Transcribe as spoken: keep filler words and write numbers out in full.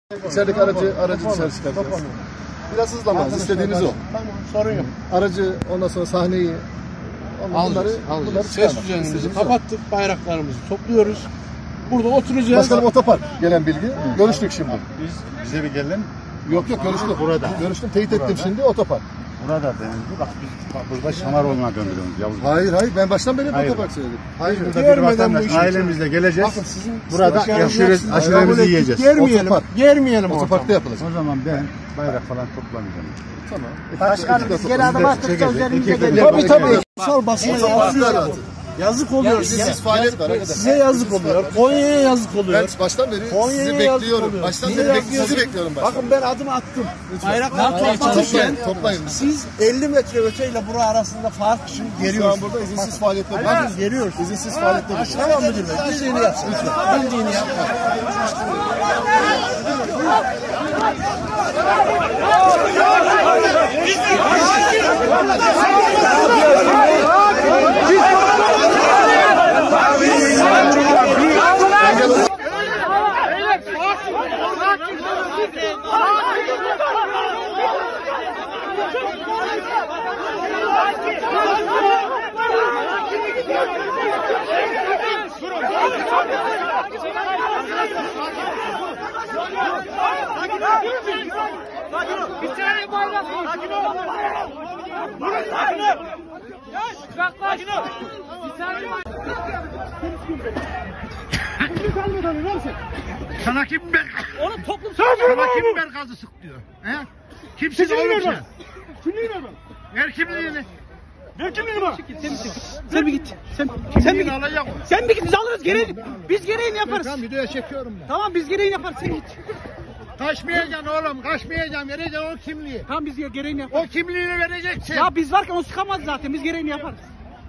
İçerideki aracı, aracı dışarı çıkaracağız. Biraz hızlanmaz, istediğimiz o. Tamam, sorun yok. Aracı, ondan sonra sahneyi, onları, bunları, bunları Ses düzenimizi kapattık, bayraklarımızı topluyoruz. Burada oturacağız. Başkanım otopark gelen bilgi. Hı. Görüştük şimdi. Biz bize bir gelelim. Yok yok görüştüm. Burada. Görüştüm, teyit ettim şimdi otopark. Burada denildi. Bak biz bak, burada Şamaroğlu'na döndürüyoruz Yavuz. Hayır hayır ben baştan beri Hayır. otopark söyledim. Hayır. Burada bir vatandaş ailemizle geleceğiz. Bakın sizin burada aşure, aşuremizi yiyeceğiz. Germeyelim. Otopark. Germeyelim Otoparkta yapılacak. O zaman ben bayrak falan toplamayacağım. Tamam. Başkanım biz geri adım attıkça üzerimize geliyor. Tabii tabii. Sal basına yazıyor. Yazık oluyor. Siz faaliyet var. Size yazık oluyor. Konya'ya yazık oluyor. Ben baştan beri Konya'ya sizi yazık bekliyorum. oluyor. Baştan Niye beri bek yapıyorsun? sizi bekliyorum baştan. Bakın ben adım attım. Bayraklar toplanırken Toplayın, toplayın. siz elli metre öteyle bura arasında fark için Şu an geliyorsunuz. burada izinsiz faaliyetler. Bakın geliyoruz. İzinsiz faaliyetler. Tamam müdür bey. Bildiğini yapsın. Bildiğini yap. Bir tane bayrak. Sakin ol. Sakin ol. Sakin ol. Bir tane Sana kim ber... Onu toplum Sana kim ber gazı sık diyor. He? Kimsin oğlum sen? Kimliğini ver bana. Ver kimliğini. Ver kimliğini bana. Sen, sen bir git. Sen, Sen bir alacak mı? sen bir git. Biz alırız gereğini. Biz gereğini yaparız. Tamam videoya çekiyorum ben. Tamam biz gereğini yaparız. Sen git. Kaçmayacaksın oğlum, kaçmayacaksın. Vereceksin o kimliği. Tamam biz gereğini yaparız. O kimliğini vereceksin. Ya biz varken o sıkamaz zaten. Biz gereğini yaparız.